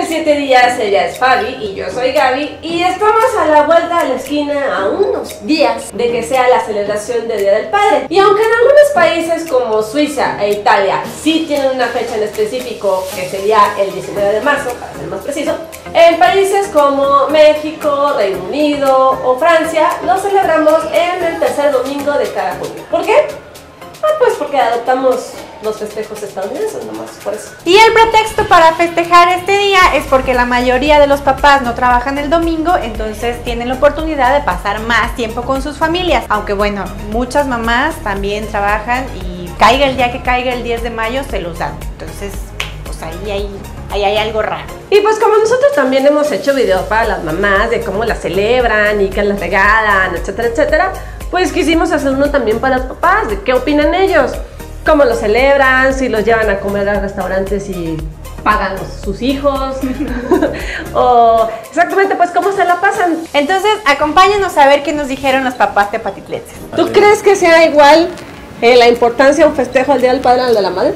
de 7 días, ella es Fabi y yo soy Gaby y estamos a la vuelta de la esquina a unos días de que sea la celebración del Día del Padre. Y aunque en algunos países como Suiza e Italia sí tienen una fecha en específico que sería el 19 de marzo, para ser más preciso, en países como México, Reino Unido o Francia lo celebramos en el tercer domingo de cada junio. ¿Por qué? Pues porque adoptamos los festejos estadounidenses, nomás por eso. Y el pretexto para festejar este día es porque la mayoría de los papás no trabajan el domingo, entonces tienen la oportunidad de pasar más tiempo con sus familias. Aunque bueno, muchas mamás también trabajan y caiga el día que caiga el 10 de mayo se los dan. Entonces, pues ahí hay algo raro. Y pues como nosotros también hemos hecho videos para las mamás de cómo las celebran y qué les regalan, etcétera, etcétera, pues quisimos hacer uno también para los papás, de qué opinan ellos, cómo lo celebran, si los llevan a comer a restaurantes y pagan sus hijos, o exactamente pues cómo se la pasan. Entonces, acompáñanos a ver qué nos dijeron los papás tepatitlenses. ¿Tú crees que sea igual la importancia de un festejo al Día del Padre al de la Madre?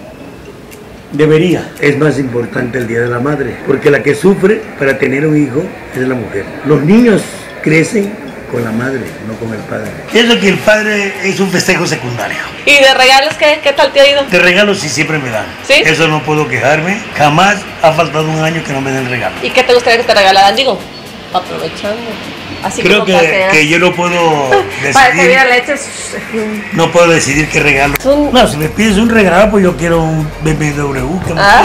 Debería. Es más importante el Día de la Madre, porque la que sufre para tener un hijo es la mujer. Los niños crecen con la madre, no con el padre. Es lo que el padre es un festejo secundario. ¿Y de regalos qué tal te ha ido? De regalos sí siempre me dan. ¿Sí? Eso no puedo quejarme. Jamás ha faltado un año que no me den regalo. ¿Y qué te gustaría que te regalaran? Digo, aprovechando. Así creo que yo no puedo decidir. Para que hubiera leches. No puedo decidir qué regalo. No, si me pides un regalo, pues yo quiero un BMW.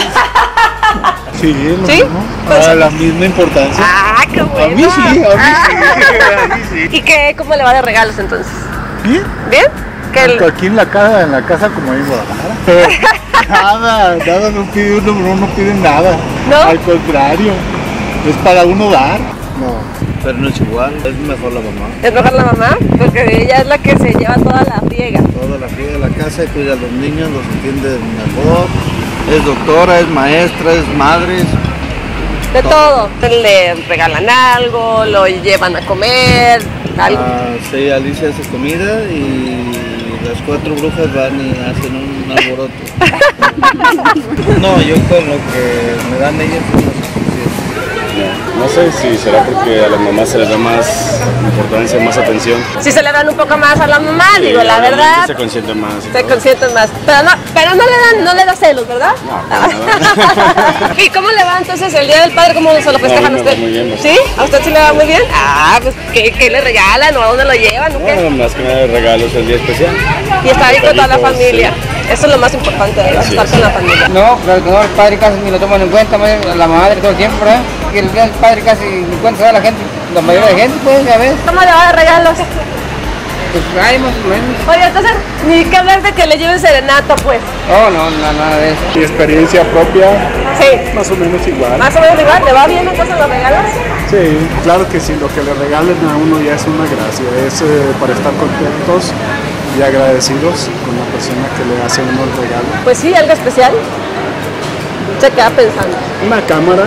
Sí, es lo ¿sí? mismo. La misma importancia. ¡Ah, qué bueno! A mí sí, a mí sí. ¿Y cómo le va de regalos entonces? ¿Bien? ¿Bien? Tanto aquí en la casa como ahí en Guadalajara. Nada, no pide uno, no piden nada. ¿No? Al contrario, es para uno dar. No, pero no es igual, es mejor la mamá. ¿Es mejor la mamá? Porque ella es la que se lleva toda la friega. Toda la friega de la casa, cuida a los niños, los entiende mejor. Es doctora, es maestra, es madre. De todo. Le regalan algo, lo llevan a comer, algo. Sí, Alicia hace comida y las 4 brujas van y hacen un alboroto. No, yo con lo que me dan ellas es suficiente. No sé si será porque a las mamás se les da más importancia, más atención. Si se le dan un poco más a la mamá, sí, digo, la verdad. Se consienten más. Se consienten más. Pero no le da celos, ¿verdad? No. ¿Y cómo le va entonces el Día del Padre? ¿Cómo se lo festejan a usted? Muy bien. ¿Sí? ¿A usted sí le va muy bien? Ah, pues ¿qué le regalan o a dónde lo llevan? ¿O qué? Bueno, más que nada regalos el día especial. Y estar ahí con toda la familia. Sí. Eso es lo más importante, ¿verdad? Estar con la familia. No, pero el padre casi ni lo toman en cuenta, la madre todo el tiempo, ¿verdad? Que el Día del Padre casi ni cuenta se da la gente, la mayoría de gente, pues, ya ves. ¿Cómo le va de regalos? Pues hay más o menos. Oye, entonces, ni que hablar de que le lleven serenata, pues. Oh, no, nada de eso. Mi experiencia propia, Sí. más o menos igual. ¿Más o menos igual? ¿Le va bien entonces los regalos? Sí, claro que sí, lo que le regalen a uno ya es una gracia, es para estar contentos y agradecidos con la persona que le hace uno el regalo. Pues sí, algo especial. Se queda pensando. Una cámara,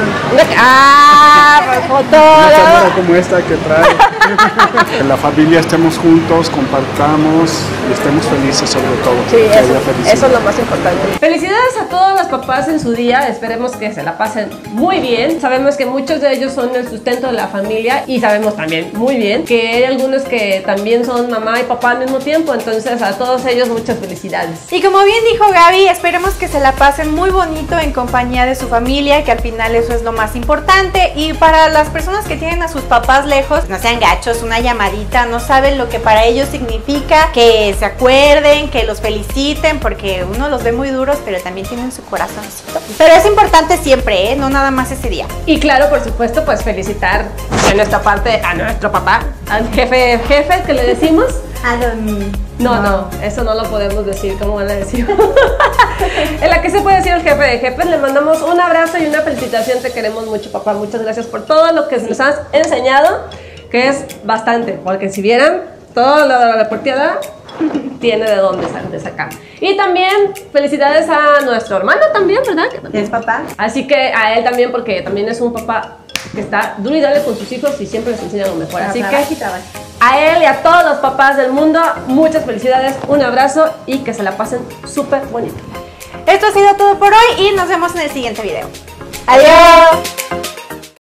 Fotógrafo. una cámara como esta que trae. Que la familia estemos juntos, compartamos y estemos felices sobre todo. Sí, que haya felicidad. eso es lo más importante. Felicidades a todos los papás en su día, esperemos que se la pasen muy bien. Sabemos que muchos de ellos son el sustento de la familia y sabemos también muy bien que hay algunos que también son mamá y papá al mismo tiempo, entonces a todos ellos muchas felicidades. Y como bien dijo Gaby, esperemos que se la pasen muy bonito en compañía de su familia, que al final eso es lo más importante. Y para las personas que tienen a sus papás lejos, no sean gachos, una llamadita, no saben lo que para ellos significa que se acuerden, que los feliciten, porque uno los ve muy duros, pero también tienen su corazoncito. Pero es importante siempre, no nada más ese día. Y claro, por supuesto, pues felicitar de nuestra parte a nuestro papá, al jefe que le decimos. No, eso no lo podemos decir, ¿cómo van a decir? En la que se puede decir el jefe de jefes, le mandamos un abrazo y una felicitación, te queremos mucho, papá, muchas gracias por todo lo que nos has enseñado, que es bastante, porque si vieran toda la reporteada, tiene de dónde sacar. Y también felicidades a nuestro hermano también, ¿verdad? Que también ¿Es papá? Así que a él también, porque también es un papá que está duro y dale con sus hijos y siempre les enseña lo mejor. Así que a él y a todos los papás del mundo, muchas felicidades, un abrazo y que se la pasen súper bonito. Esto ha sido todo por hoy y nos vemos en el siguiente video. ¡Adiós!